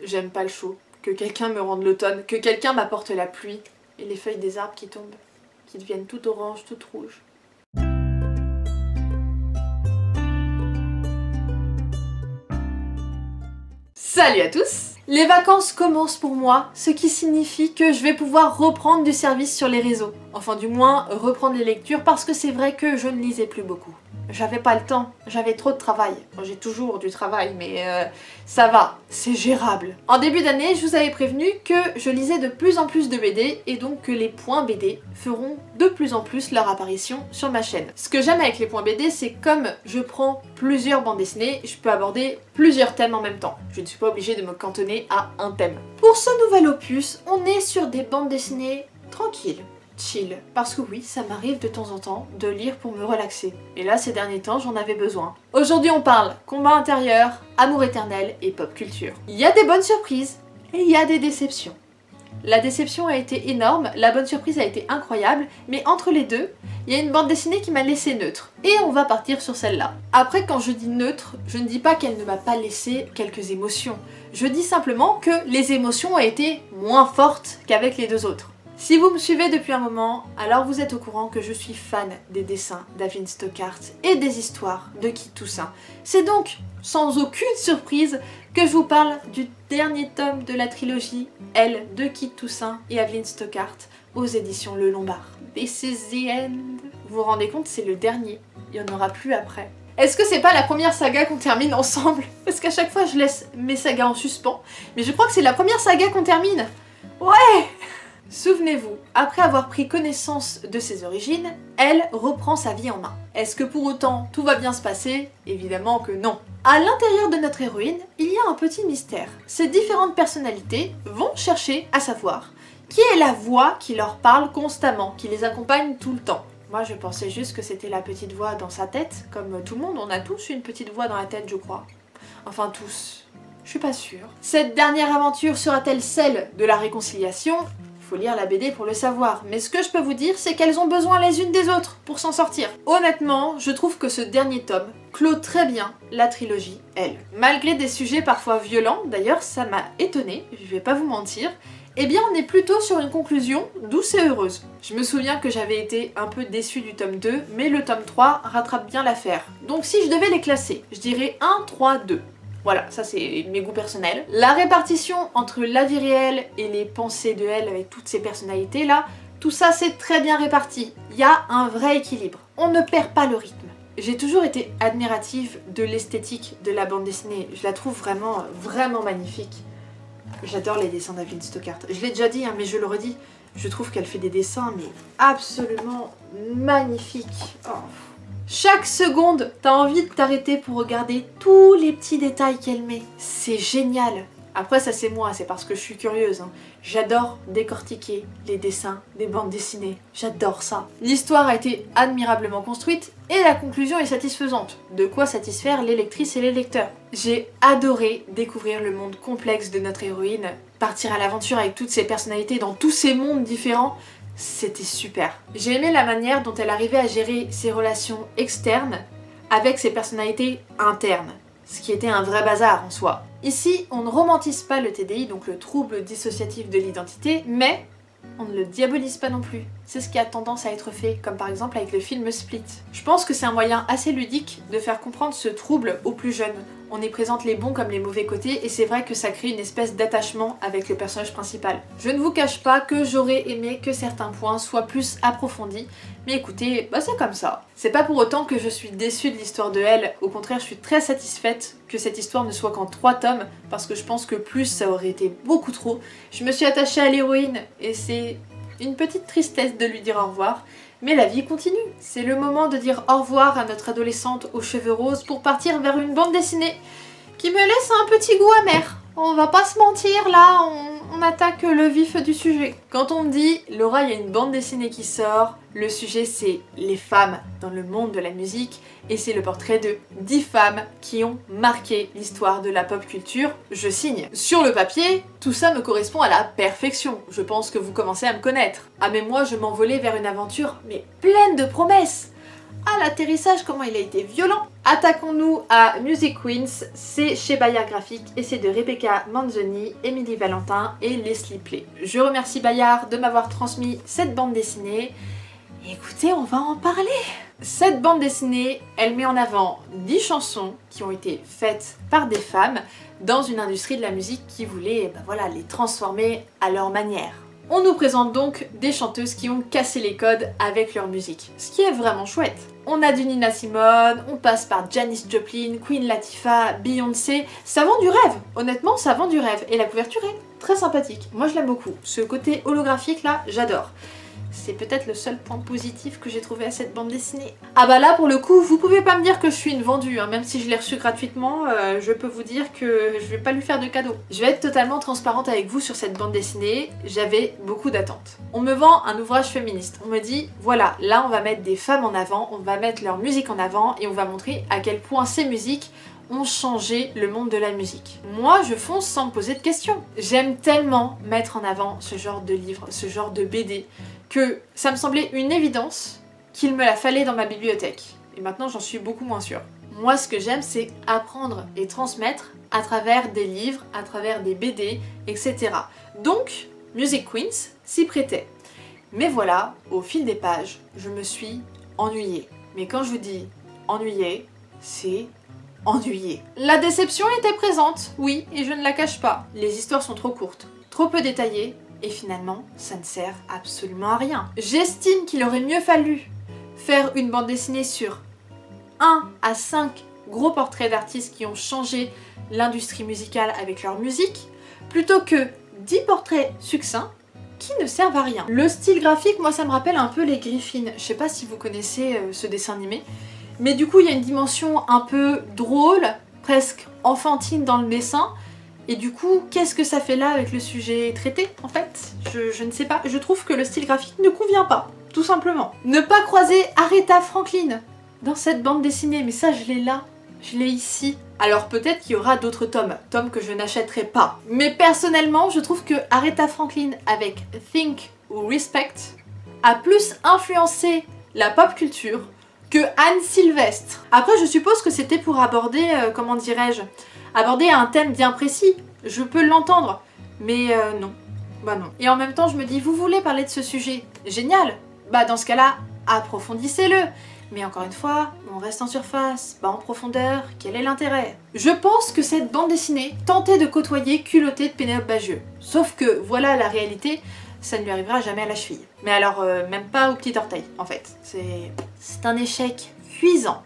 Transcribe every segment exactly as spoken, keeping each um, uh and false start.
j'aime pas le chaud. Que quelqu'un me rende l'automne, que quelqu'un m'apporte la pluie et les feuilles des arbres qui tombent, qui deviennent toutes oranges, toutes rouges. Salut à tous! Les vacances commencent pour moi, ce qui signifie que je vais pouvoir reprendre du service sur les réseaux. Enfin du moins, reprendre les lectures parce que c'est vrai que je ne lisais plus beaucoup. J'avais pas le temps, j'avais trop de travail. Bon, j'ai toujours du travail, mais euh, ça va, c'est gérable. En début d'année, je vous avais prévenu que je lisais de plus en plus de B D et donc que les points B D feront de plus en plus leur apparition sur ma chaîne. Ce que j'aime avec les points B D, c'est comme je prends plusieurs bandes dessinées, je peux aborder plusieurs thèmes en même temps. Je ne suis pas obligée de me cantonner à un thème. Pour ce nouvel opus, on est sur des bandes dessinées tranquilles. Chill, parce que oui, ça m'arrive de temps en temps de lire pour me relaxer. Et là, ces derniers temps, j'en avais besoin. Aujourd'hui, on parle combat intérieur, amour éternel et pop culture. Il y a des bonnes surprises et il y a des déceptions. La déception a été énorme, la bonne surprise a été incroyable, mais entre les deux, il y a une bande dessinée qui m'a laissé neutre. Et on va partir sur celle-là. Après, quand je dis neutre, je ne dis pas qu'elle ne m'a pas laissé quelques émotions. Je dis simplement que les émotions ont été moins fortes qu'avec les deux autres. Si vous me suivez depuis un moment, alors vous êtes au courant que je suis fan des dessins d'Adeline Stockart et des histoires de Kit Toussaint. C'est donc, sans aucune surprise, que je vous parle du dernier tome de la trilogie Elle de Kit Toussaint et Adeline Stockart aux éditions Le Lombard. This is the end. Vous vous rendez compte, c'est le dernier, il n'y en aura plus après. Est-ce que c'est pas la première saga qu'on termine ensemble? Parce qu'à chaque fois je laisse mes sagas en suspens, mais je crois que c'est la première saga qu'on termine. Ouais! Souvenez-vous, après avoir pris connaissance de ses origines, elle reprend sa vie en main. Est-ce que pour autant tout va bien se passer? Évidemment que non. À l'intérieur de notre héroïne, il y a un petit mystère. Ces différentes personnalités vont chercher à savoir qui est la voix qui leur parle constamment, qui les accompagne tout le temps. Moi je pensais juste que c'était la petite voix dans sa tête, comme tout le monde, on a tous une petite voix dans la tête je crois. Enfin tous, je suis pas sûre. Cette dernière aventure sera-t-elle celle de la réconciliation? Faut lire la B D pour le savoir, mais ce que je peux vous dire, c'est qu'elles ont besoin les unes des autres pour s'en sortir. Honnêtement, je trouve que ce dernier tome clôt très bien la trilogie Elle. Malgré des sujets parfois violents, d'ailleurs ça m'a étonnée, je vais pas vous mentir, eh bien on est plutôt sur une conclusion douce et heureuse. Je me souviens que j'avais été un peu déçue du tome deux, mais le tome trois rattrape bien l'affaire. Donc si je devais les classer, je dirais un, trois, deux. Voilà, ça c'est mes goûts personnels. La répartition entre la vie réelle et les pensées de Elle avec toutes ces personnalités là, tout ça c'est très bien réparti. Il y a un vrai équilibre. On ne perd pas le rythme. J'ai toujours été admirative de l'esthétique de la bande dessinée. Je la trouve vraiment, vraiment magnifique. J'adore les dessins d'Adeline Stockart. Je l'ai déjà dit, hein, mais je le redis. Je trouve qu'elle fait des dessins mais absolument magnifiques. Oh. Chaque seconde, t'as envie de t'arrêter pour regarder tous les petits détails qu'elle met. C'est génial. Après ça c'est moi, c'est parce que je suis curieuse. Hein. J'adore décortiquer les dessins des bandes dessinées. J'adore ça. L'histoire a été admirablement construite et la conclusion est satisfaisante. De quoi satisfaire les lectrices et les lecteurs. J'ai adoré découvrir le monde complexe de notre héroïne, partir à l'aventure avec toutes ses personnalités dans tous ces mondes différents. C'était super. J'ai aimé la manière dont elle arrivait à gérer ses relations externes avec ses personnalités internes, ce qui était un vrai bazar en soi. Ici, on ne romantise pas le T D I, donc le trouble dissociatif de l'identité, mais on ne le diabolise pas non plus. C'est ce qui a tendance à être fait, comme par exemple avec le film Split. Je pense que c'est un moyen assez ludique de faire comprendre ce trouble aux plus jeunes. On y présente les bons comme les mauvais côtés et c'est vrai que ça crée une espèce d'attachement avec le personnage principal. Je ne vous cache pas que j'aurais aimé que certains points soient plus approfondis, mais écoutez, bah c'est comme ça. C'est pas pour autant que je suis déçue de l'histoire de Elle, au contraire je suis très satisfaite que cette histoire ne soit qu'en trois tomes, parce que je pense que plus ça aurait été beaucoup trop. Je me suis attachée à l'héroïne et c'est une petite tristesse de lui dire au revoir. Mais la vie continue. C'est le moment de dire au revoir à notre adolescente aux cheveux roses pour partir vers une bande dessinée qui me laisse un petit goût amer. On va pas se mentir, là, on, on attaque le vif du sujet. Quand on me dit « Laura, il y a une bande dessinée qui sort », le sujet c'est les femmes dans le monde de la musique et c'est le portrait de dix femmes qui ont marqué l'histoire de la pop culture. Je signe. Sur le papier, tout ça me correspond à la perfection. Je pense que vous commencez à me connaître. Ah mais moi je m'envolais vers une aventure mais pleine de promesses. à l'atterrissage, comment il a été violent. Attaquons-nous à Music Queens, c'est chez Bayard Graphics et c'est de Rebecca Manzoni, Émilie Valentin et Leslie Play. Je remercie Bayard de m'avoir transmis cette bande dessinée. Et écoutez, on va en parler. Cette bande dessinée, elle met en avant dix chansons qui ont été faites par des femmes dans une industrie de la musique qui voulait ben voilà, les transformer à leur manière. On nous présente donc des chanteuses qui ont cassé les codes avec leur musique, ce qui est vraiment chouette. On a du Nina Simone, on passe par Janis Joplin, Queen Latifah, Beyoncé, ça vend du rêve, honnêtement ça vend du rêve, et la couverture est très sympathique, moi je l'aime beaucoup. Ce côté holographique là, j'adore. C'est peut-être le seul point positif que j'ai trouvé à cette bande dessinée. Ah bah là pour le coup, vous pouvez pas me dire que je suis une vendue, hein. Même si je l'ai reçue gratuitement, euh, je peux vous dire que je vais pas lui faire de cadeau. Je vais être totalement transparente avec vous sur cette bande dessinée, j'avais beaucoup d'attentes. On me vend un ouvrage féministe, on me dit voilà, là on va mettre des femmes en avant, on va mettre leur musique en avant et on va montrer à quel point ces musiques ont changé le monde de la musique. Moi, je fonce sans me poser de questions. J'aime tellement mettre en avant ce genre de livre, ce genre de B D, que ça me semblait une évidence qu'il me la fallait dans ma bibliothèque. Et maintenant, j'en suis beaucoup moins sûre. Moi, ce que j'aime, c'est apprendre et transmettre à travers des livres, à travers des B D, et cetera. Donc, Music Queens s'y prêtait. Mais voilà, au fil des pages, je me suis ennuyée. Mais quand je vous dis ennuyée, c'est ennuyée. La déception était présente, oui, et je ne la cache pas. Les histoires sont trop courtes, trop peu détaillées, et finalement, ça ne sert absolument à rien. J'estime qu'il aurait mieux fallu faire une bande dessinée sur un à cinq gros portraits d'artistes qui ont changé l'industrie musicale avec leur musique, plutôt que dix portraits succincts qui ne servent à rien. Le style graphique, moi ça me rappelle un peu les Griffins. Je sais pas si vous connaissez euh, ce dessin animé, mais du coup il y a une dimension un peu drôle, presque enfantine dans le dessin. Et du coup, qu'est-ce que ça fait là avec le sujet traité, en fait? je, je ne sais pas, je trouve que le style graphique ne convient pas, tout simplement. Ne pas croiser Aretha Franklin dans cette bande dessinée, mais ça je l'ai là, je l'ai ici. Alors peut-être qu'il y aura d'autres tomes, tomes que je n'achèterai pas. Mais personnellement, je trouve que Aretha Franklin avec Think ou Respect a plus influencé la pop culture que Anne Sylvestre. Après, je suppose que c'était pour aborder, euh, comment dirais-je, aborder un thème bien précis, je peux l'entendre, mais euh, non, bah non. Et en même temps je me dis, vous voulez parler de ce sujet, génial, bah dans ce cas-là, approfondissez-le. Mais encore une fois, on reste en surface, pas en profondeur, quel est l'intérêt? Je pense que cette bande dessinée tentait de côtoyer Culotté de Pénélope Bagieux. Sauf que, voilà la réalité, ça ne lui arrivera jamais à la cheville. Mais alors, euh, même pas au petit orteil, en fait. C'est... c'est un échec cuisant.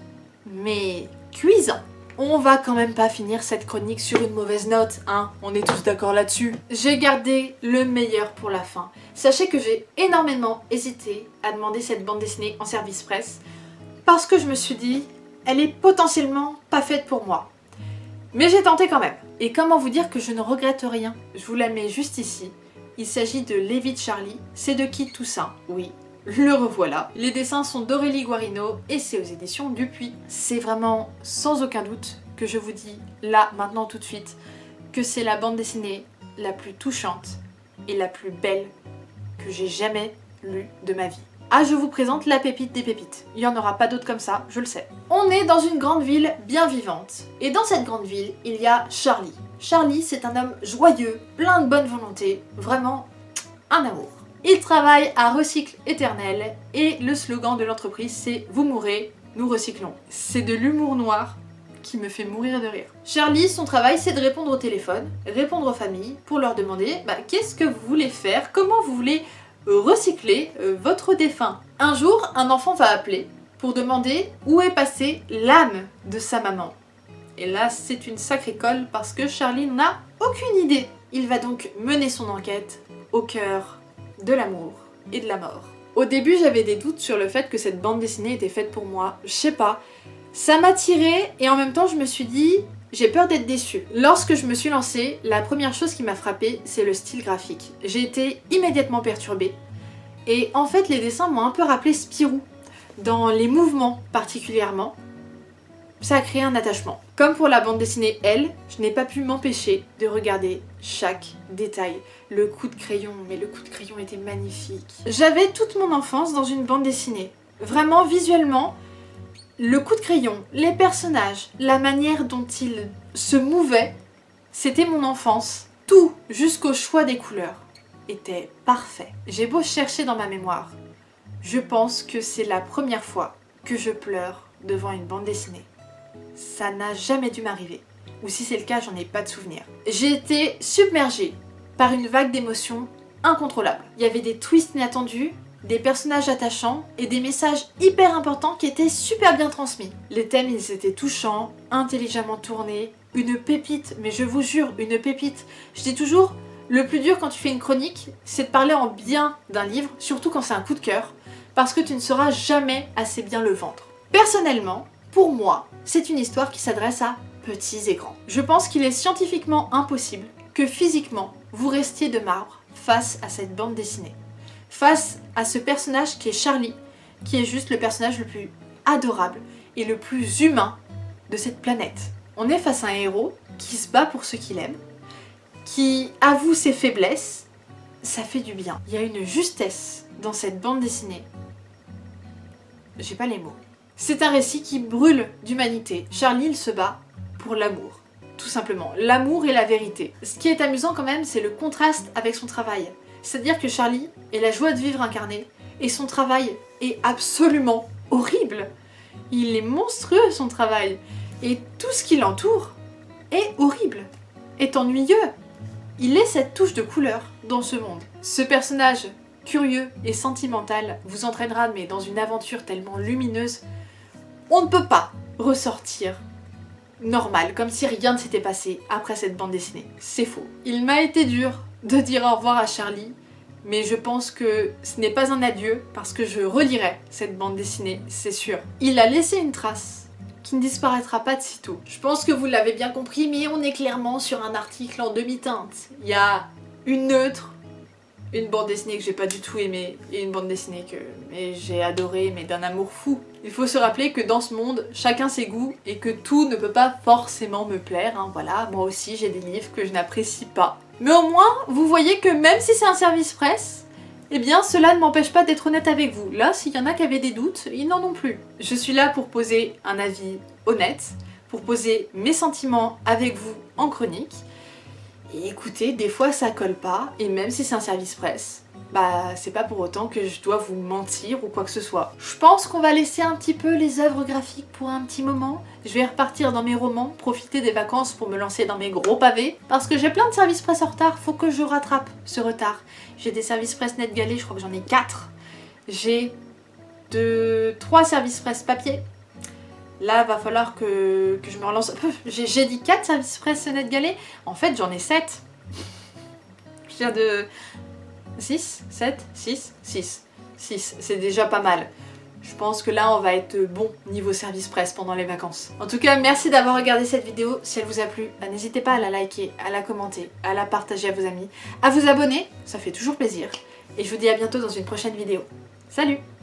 Mais cuisant. On va quand même pas finir cette chronique sur une mauvaise note, hein, on est tous d'accord là-dessus. J'ai gardé le meilleur pour la fin. Sachez que j'ai énormément hésité à demander cette bande dessinée en service presse, parce que je me suis dit, elle est potentiellement pas faite pour moi. Mais j'ai tenté quand même. Et comment vous dire que je ne regrette rien? Je vous la mets juste ici. Il s'agit de Lévi de Charlie, c'est de Kit Toussaint, oui. Le revoilà. Les dessins sont d'Aurélie Guarino et c'est aux éditions Dupuis. C'est vraiment sans aucun doute que je vous dis là, maintenant, tout de suite, que c'est la bande dessinée la plus touchante et la plus belle que j'ai jamais lue de ma vie. Ah, je vous présente la pépite des pépites. Il n'y en aura pas d'autre comme ça, je le sais. On est dans une grande ville bien vivante. Et dans cette grande ville, il y a Charlie. Charlie, c'est un homme joyeux, plein de bonne volonté, vraiment un amour. Il travaille à Recycle Éternel et le slogan de l'entreprise c'est « Vous mourrez, nous recyclons ». C'est de l'humour noir qui me fait mourir de rire. Charlie, son travail c'est de répondre au téléphone, répondre aux familles pour leur demander bah, qu'est-ce que vous voulez faire, comment vous voulez recycler euh, votre défunt. Un jour, un enfant va appeler pour demander où est passée l'âme de sa maman. Et là, c'est une sacrée colle parce que Charlie n'a aucune idée. Il va donc mener son enquête au cœur de l'amour et de la mort. Au début, j'avais des doutes sur le fait que cette bande dessinée était faite pour moi. Je sais pas. Ça m'attirait et en même temps, je me suis dit, j'ai peur d'être déçue. Lorsque je me suis lancée, la première chose qui m'a frappée, c'est le style graphique. J'ai été immédiatement perturbée. Et en fait, les dessins m'ont un peu rappelé Spirou. Dans les mouvements particulièrement, ça a créé un attachement. Comme pour la bande dessinée Elle, je n'ai pas pu m'empêcher de regarder chaque détail. Le coup de crayon, mais le coup de crayon était magnifique. J'avais toute mon enfance dans une bande dessinée. Vraiment, visuellement, le coup de crayon, les personnages, la manière dont ils se mouvaient, c'était mon enfance. Tout, jusqu'au choix des couleurs, était parfait. J'ai beau chercher dans ma mémoire, je pense que c'est la première fois que je pleure devant une bande dessinée. Ça n'a jamais dû m'arriver. Ou si c'est le cas, j'en ai pas de souvenir. J'ai été submergée par une vague d'émotions incontrôlables. Il y avait des twists inattendus, des personnages attachants et des messages hyper importants qui étaient super bien transmis. Les thèmes, ils étaient touchants, intelligemment tournés, une pépite, mais je vous jure, une pépite. Je dis toujours, le plus dur quand tu fais une chronique, c'est de parler en bien d'un livre, surtout quand c'est un coup de cœur, parce que tu ne sauras jamais assez bien le vendre. Personnellement, pour moi, c'est une histoire qui s'adresse à petits et grands. Je pense qu'il est scientifiquement impossible que physiquement, vous restiez de marbre face à cette bande dessinée. Face à ce personnage qui est Charlie, qui est juste le personnage le plus adorable et le plus humain de cette planète. On est face à un héros qui se bat pour ce qu'il aime, qui avoue ses faiblesses, ça fait du bien. Il y a une justesse dans cette bande dessinée. J'ai pas les mots. C'est un récit qui brûle d'humanité. Charlie, il se bat pour l'amour. Tout simplement. L'amour et la vérité. Ce qui est amusant quand même, c'est le contraste avec son travail. C'est-à-dire que Charlie est la joie de vivre incarnée et son travail est absolument horrible. Il est monstrueux son travail et tout ce qui l'entoure est horrible, est ennuyeux. Il est cette touche de couleur dans ce monde. Ce personnage curieux et sentimental vous entraînera mais dans une aventure tellement lumineuse, on ne peut pas ressortir normal, comme si rien ne s'était passé après cette bande dessinée. C'est faux. Il m'a été dur de dire au revoir à Charlie, mais je pense que ce n'est pas un adieu parce que je relirai cette bande dessinée, c'est sûr. Il a laissé une trace qui ne disparaîtra pas de sitôt. Je pense que vous l'avez bien compris, mais on est clairement sur un article en demi-teinte. Il y a une neutre, une bande dessinée que j'ai pas du tout aimée, et une bande dessinée que j'ai adorée, mais d'un amour fou. Il faut se rappeler que dans ce monde, chacun ses goûts, et que tout ne peut pas forcément me plaire, hein, voilà, moi aussi j'ai des livres que je n'apprécie pas. Mais au moins, vous voyez que même si c'est un service presse, eh bien cela ne m'empêche pas d'être honnête avec vous. Là, s'il y en a qui avaient des doutes, ils n'en ont plus. Je suis là pour poser un avis honnête, pour poser mes sentiments avec vous en chronique. Et écoutez, des fois ça colle pas, et même si c'est un service presse, bah c'est pas pour autant que je dois vous mentir ou quoi que ce soit. Je pense qu'on va laisser un petit peu les œuvres graphiques pour un petit moment. Je vais repartir dans mes romans, profiter des vacances pour me lancer dans mes gros pavés, parce que j'ai plein de services presse en retard, faut que je rattrape ce retard. J'ai des services presse NetGalley, je crois que j'en ai quatre. J'ai de trois services presse papier. Là, va falloir que, que je me relance. J'ai dit quatre services presse NetGalley. En fait, j'en ai sept. Je viens de... six, sept, six, six. six, c'est déjà pas mal. Je pense que là, on va être bon niveau service presse pendant les vacances. En tout cas, merci d'avoir regardé cette vidéo. Si elle vous a plu, n'hésitez pas à la liker, à la commenter, à la partager à vos amis, à vous abonner. Ça fait toujours plaisir. Et je vous dis à bientôt dans une prochaine vidéo. Salut!